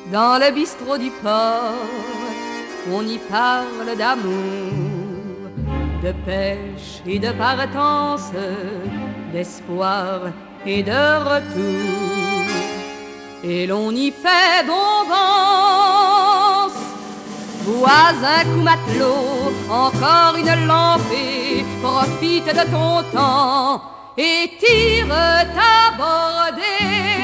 Dans le bistrot du port, on y parle d'amour, de pêche et de partance, d'espoir et de retour. Et l'on y fait bombance. Bois un coup matelot, encore une lampée, profite de ton temps et tire ta bordée.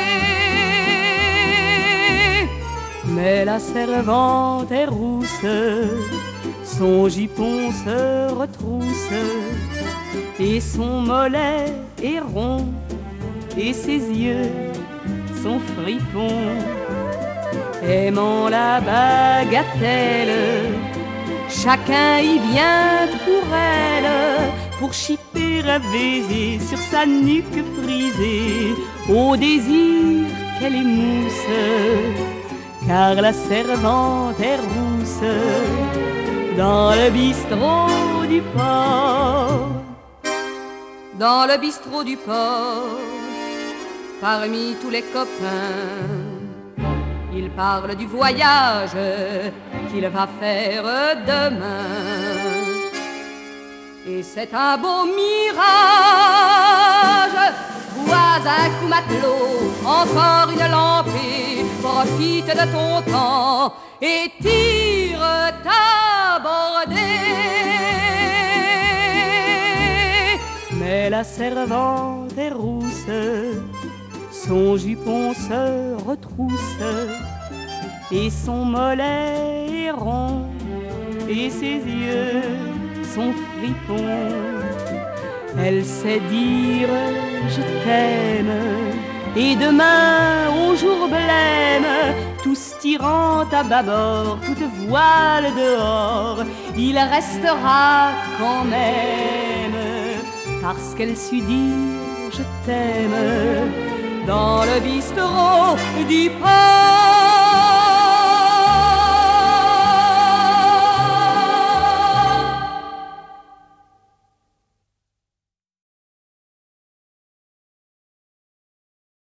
Mais la servante est rousse, son jupon se retrousse, et son mollet est rond, et ses yeux sont fripons. Aimant la bagatelle, chacun y vient pour elle, pour chipper un baiser sur sa nuque frisée, au désir qu'elle émousse, car la servante est rousse. Dans le bistrot du port, dans le bistrot du port, parmi tous les copains, il parle du voyage qu'il va faire demain. Et c'est un beau mirage. Bois un coup matelot, encore une lampée, profite de ton temps et tire ta bordée. Mais la servante est rousse, son jupon se retrousse, et son mollet est rond, et ses yeux sont fripons. Elle sait dire je t'aime, et demain au jour blême, tous tirant à bâbord, toute voile dehors, il restera quand même, parce qu'elle sut dire je t'aime. Dans le bistrot du port.